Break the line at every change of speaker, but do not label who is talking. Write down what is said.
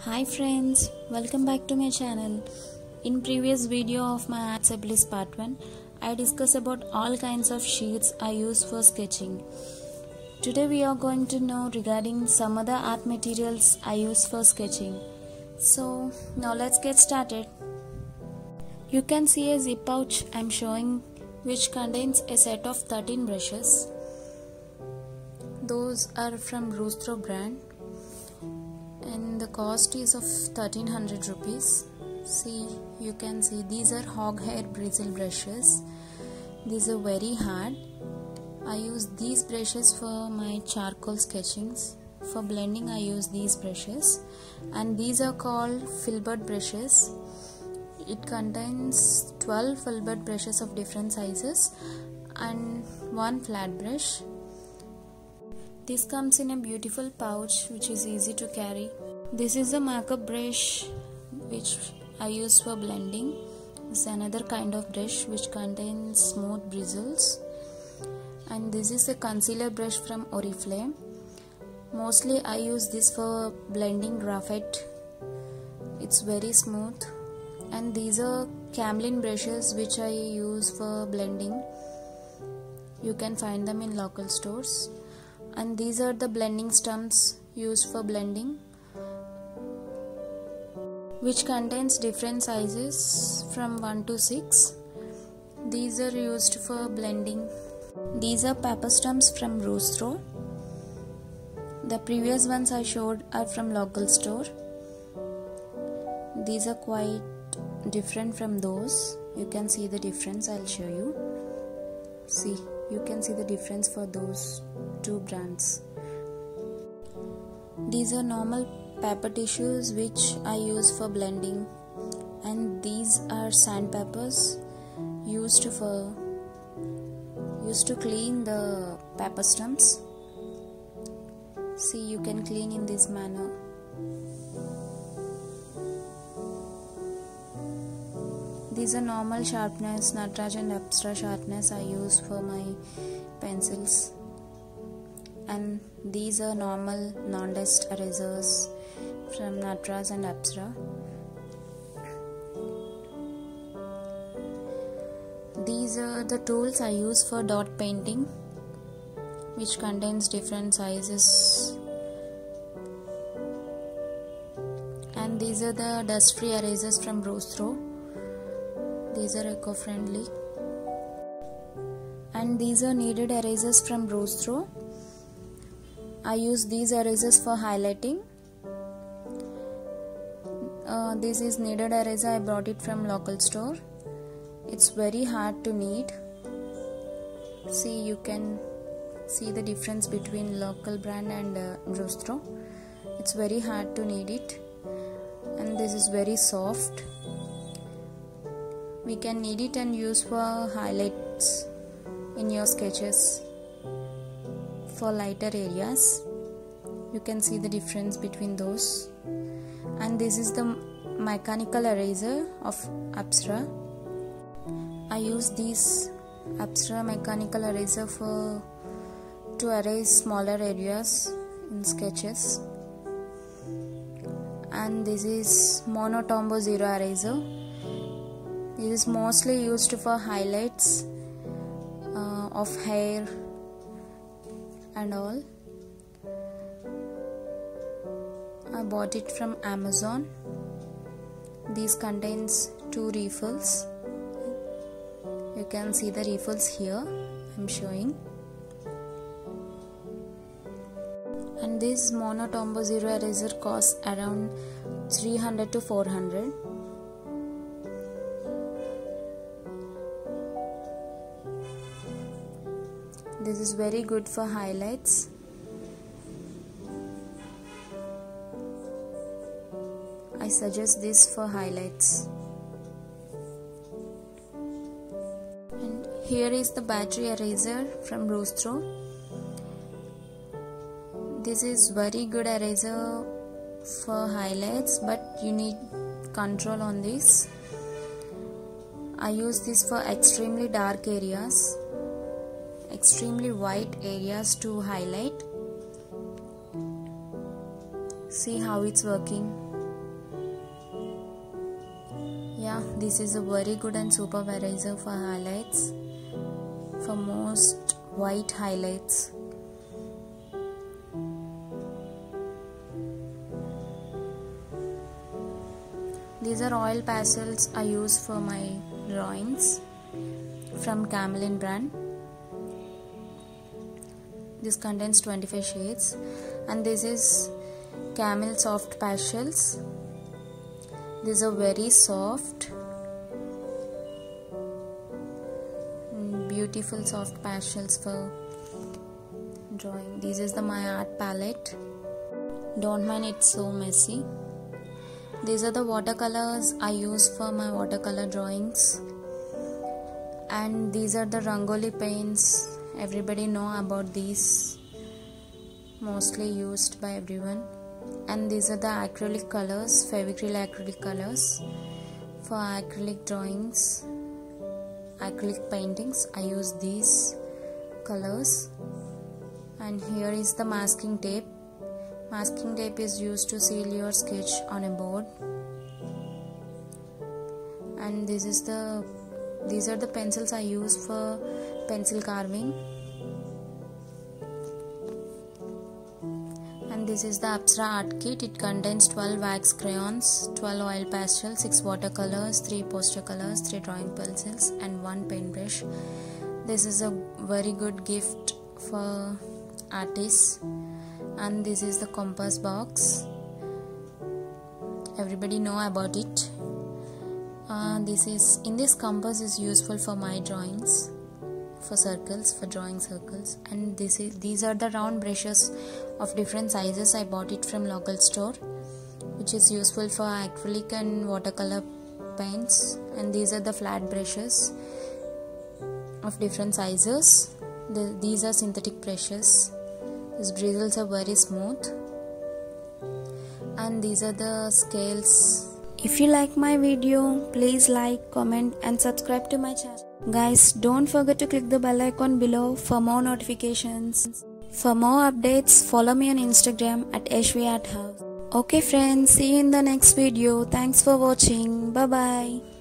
Hi friends, welcome back to my channel. In previous video of my Art Bliss part 1, I discussed about all kinds of sheets I use for sketching. Today we are going to know regarding some other art materials I use for sketching. So now let's get started. You can see a zip pouch I am showing which contains a set of 13 brushes. Those are from Rustro brand. And the cost is of 1300 rupees. See, you can see these are hog hair bristle brushes. These are very hard. I use these brushes for my charcoal sketchings. For blending I use these brushes, and these are called filbert brushes. It contains 12 filbert brushes of different sizes and one flat brush. This comes in a beautiful pouch which is easy to carry. This is a markup brush which I use for blending. This is another kind of brush which contains smooth bristles. And this is a concealer brush from Oriflame. Mostly I use this for blending graphite. It's very smooth. And these are Camlin brushes which I use for blending. You can find them in local stores. And these are the blending stumps used for blending, which contains different sizes from 1 to 6. These are used for blending. These are paper stumps from Rustro. The previous ones I showed are from local store. These are quite different from those. You can see the difference. I'll show you. See, you can see the difference for those two brands. These are normal paper tissues which I use for blending, and these are sandpapers used to clean the paper stumps. See, you can clean in this manner. These are normal sharpness, Nataraj and Apsara sharpness I use for my pencils. And these are normal non-dust erasers from Nataraj and Apsara. These are the tools I use for dot painting, which contains different sizes. And these are the dust-free erasers from Rustro. These are eco-friendly. And these are kneaded erasers from Rustro. I use these erasers for highlighting. This is kneaded eraser. I brought it from local store. It's very hard to knead. See, you can see the difference between local brand and Rustro. It's very hard to knead it, and this is very soft. We can knead it and use for highlights in your sketches for lighter areas. You can see the difference between those. And this is the mechanical eraser of Apsara. I use this Apsara mechanical eraser to erase smaller areas in sketches. And this is Mono Tombow Zero eraser. This is mostly used for highlights of hair and all. I bought it from Amazon. This contains 2 refills. You can see the refills here. I'm showing. And this Mono Tombow Zero eraser costs around 300 to 400. This is very good for highlights. I suggest this for highlights. And here is the battery eraser from Rustro. This is very good eraser for highlights, but you need control on this. I use this for extremely dark areas, extremely white areas to highlight. See how it's working. Yeah, this is a very good and superb eraser for highlights, for most white highlights. These are oil pastels I use for my drawings from Camlin brand. This contains 25 shades, and this is Camel soft pastels. These are very soft, beautiful soft pastels for drawing. This is the my art palette. Don't mind it's so messy. These are the watercolors I use for my watercolor drawings, and these are the Rangoli paints. Everybody know about these, mostly used by everyone. And these are the acrylic colors, Fevicryl acrylic colors for acrylic drawings, acrylic paintings. I use these colors. And here is the masking tape. Masking tape is used to seal your sketch on a board. And these are the pencils I use for pencil carving. And this is the Apsara art kit. It contains 12 wax crayons, 12 oil pastels, 6 watercolors, 3 poster colors, 3 drawing pencils, and 1 paintbrush. This is a very good gift for artists. And this is the compass box. Everybody know about it. This compass is useful for my drawings, for circles, for drawing circles. And these are the round brushes of different sizes. I bought it from local store, which is useful for acrylic and watercolor paints. And these are the flat brushes of different sizes. These are synthetic brushes. These bristles are very smooth. And these are the scales. If you like my video, please like, comment and subscribe to my channel. Guys, don't forget to click the bell icon below for more notifications. For more updates, follow me on Instagram at HV Art House. Okay friends, see you in the next video. Thanks for watching. Bye bye.